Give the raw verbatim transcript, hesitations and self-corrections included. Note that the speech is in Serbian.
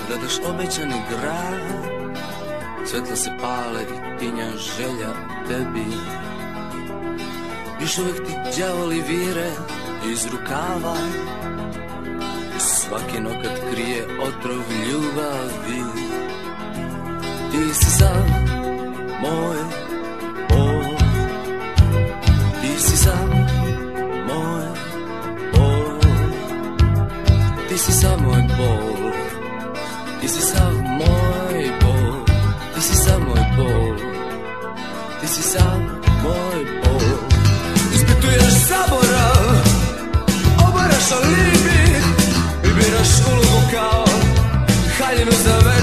gledaš obećani grad, svetla se pale i tinja želja tebi. Još uvijek ti đavoli vire iz rukava, svaki nokat krije otrov ljubavi. Ti si sav moj bol, ti si sav moj bol, ti si sav moj bol, ti si sav moj bol, ti si sav moj bol, ti si sav moj bol. Ispituješ zaborav, obaraš alibi i biraš ulogu kao haljinu za već.